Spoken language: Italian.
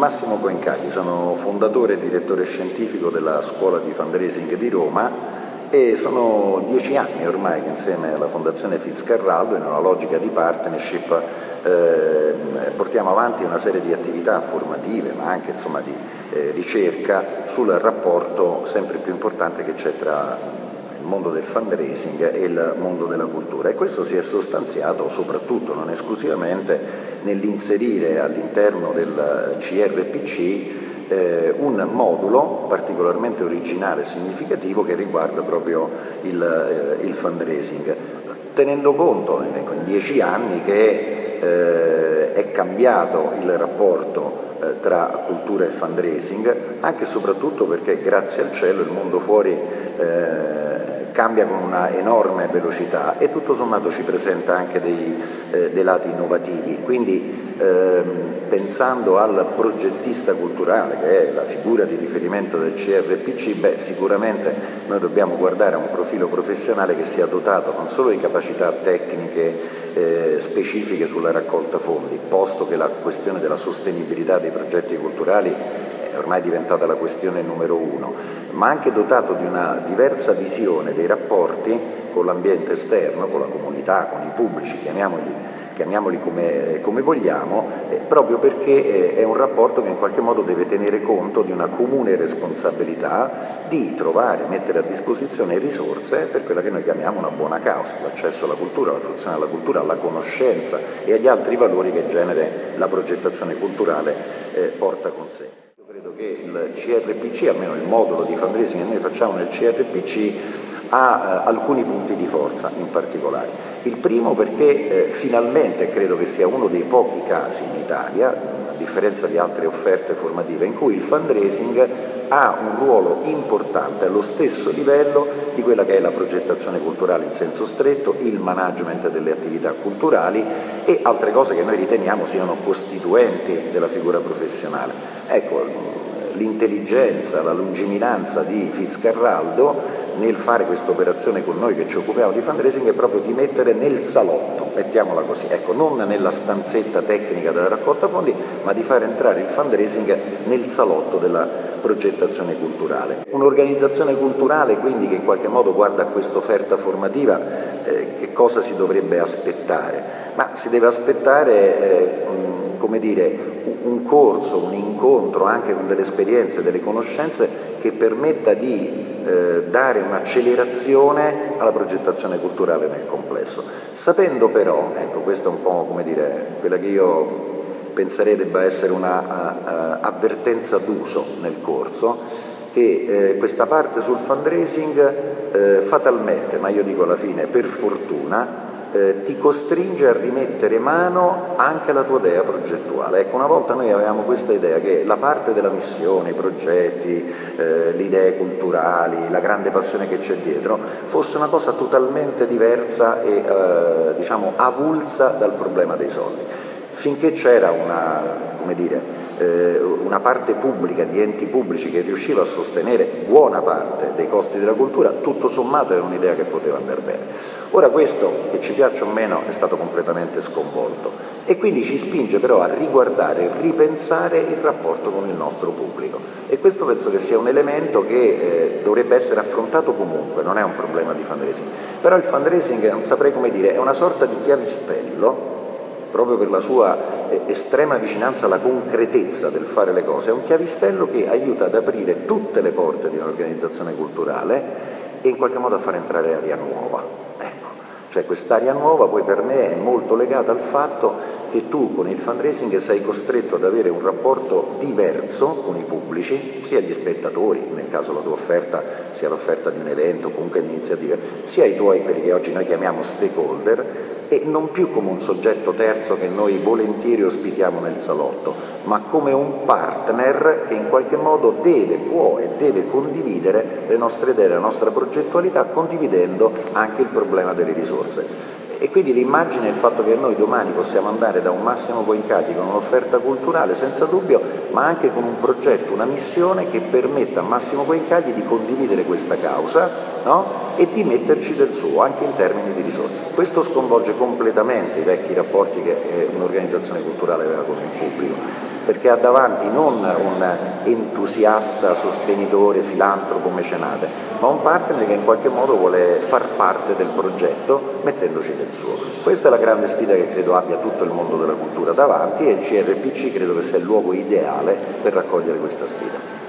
Massimo Coencagli, sono fondatore e direttore scientifico della Scuola di Fundraising di Roma e sono 10 anni ormai che insieme alla Fondazione Fitzcarraldo, in una logica di partnership, portiamo avanti una serie di attività formative ma anche di ricerca sul rapporto sempre più importante che c'è tra il mondo del fundraising e il mondo della cultura, e questo si è sostanziato soprattutto, non esclusivamente, nell'inserire all'interno del CRPC un modulo particolarmente originale e significativo che riguarda proprio il fundraising, tenendo conto in 10 anni che è cambiato il rapporto tra cultura e fundraising, anche e soprattutto perché grazie al cielo il mondo fuori cambia con una enorme velocità e tutto sommato ci presenta anche dei lati innovativi. Quindi pensando al progettista culturale, che è la figura di riferimento del CRPC, sicuramente noi dobbiamo guardare a un profilo professionale che sia dotato non solo di capacità tecniche specifiche sulla raccolta fondi, posto che la questione della sostenibilità dei progetti culturali è ormai diventata la questione numero uno, ma anche dotato di una diversa visione dei rapporti con l'ambiente esterno, con la comunità, con i pubblici, chiamiamoli come vogliamo, proprio perché è un rapporto che in qualche modo deve tenere conto di una comune responsabilità di trovare, mettere a disposizione risorse per quella che noi chiamiamo una buona causa, l'accesso alla cultura, la fruizione alla cultura, alla conoscenza e agli altri valori che in genere la progettazione culturale porta con sé. Io credo che il CRPC, almeno il modulo di fundraising che noi facciamo nel CRPC, ha alcuni punti di forza in particolare. Il primo perché finalmente credo che sia uno dei pochi casi in Italia, a differenza di altre offerte formative, in cui il fundraising ha un ruolo importante allo stesso livello di quella che è la progettazione culturale in senso stretto, il management delle attività culturali e altre cose che noi riteniamo siano costituenti della figura professionale. Ecco, l'intelligenza, la lungimiranza di Fitzcarraldo nel fare questa operazione con noi che ci occupiamo di fundraising è proprio di mettere nel salotto, mettiamola così, ecco, non nella stanzetta tecnica della raccolta fondi, ma di fare entrare il fundraising nel salotto della progettazione culturale. Un'organizzazione culturale quindi che in qualche modo guarda a questa offerta formativa, che cosa si dovrebbe aspettare? Ma si deve aspettare un corso, un incontro anche con delle esperienze, delle conoscenze che permetta di dare un'accelerazione alla progettazione culturale nel complesso, sapendo però, ecco, questo è un po' quella che io penserei debba essere una avvertenza d'uso nel corso, che questa parte sul fundraising fatalmente, ma io dico alla fine per fortuna, ti costringe a rimettere mano anche alla tua idea progettuale. Ecco, una volta noi avevamo questa idea che la parte della missione, i progetti, le idee culturali, la grande passione che c'è dietro, fosse una cosa totalmente diversa e avulsa dal problema dei soldi. Finché c'era una parte pubblica, di enti pubblici, che riusciva a sostenere buona parte dei costi della cultura, tutto sommato era un'idea che poteva andare bene. Ora questo, che ci piaccia o meno, è stato completamente sconvolto e quindi ci spinge però a riguardare e ripensare il rapporto con il nostro pubblico, e questo penso che sia un elemento che dovrebbe essere affrontato comunque, non è un problema di fundraising, però il fundraising, non saprei come dire, è una sorta di chiavistello, proprio per la sua estrema vicinanza alla concretezza del fare le cose, è un chiavistello che aiuta ad aprire tutte le porte di un'organizzazione culturale e in qualche modo a far entrare aria nuova. Ecco, cioè quest'aria nuova poi per me è molto legata al fatto che tu con il fundraising sei costretto ad avere un rapporto diverso con i pubblici, sia gli spettatori, nel caso la tua offerta sia l'offerta di un evento, comunque di iniziative, sia i tuoi, quelli che oggi noi chiamiamo stakeholder, e non più come un soggetto terzo che noi volentieri ospitiamo nel salotto, ma come un partner che in qualche modo può e deve condividere le nostre idee, la nostra progettualità, condividendo anche il problema delle risorse. E quindi l'immagine è il fatto che noi domani possiamo andare da un Massimo Coencagli con un'offerta culturale senza dubbio, ma anche con un progetto, una missione che permetta a Massimo Coencagli di condividere questa causa, no? E di metterci del suo anche in termini di risorse. Questo sconvolge completamente i vecchi rapporti che un'organizzazione culturale aveva con il pubblico. perché ha davanti non un entusiasta, sostenitore, filantropo, mecenate, ma un partner che in qualche modo vuole far parte del progetto mettendoci del suo. Questa è la grande sfida che credo abbia tutto il mondo della cultura davanti, e il CRPC credo che sia il luogo ideale per raccogliere questa sfida.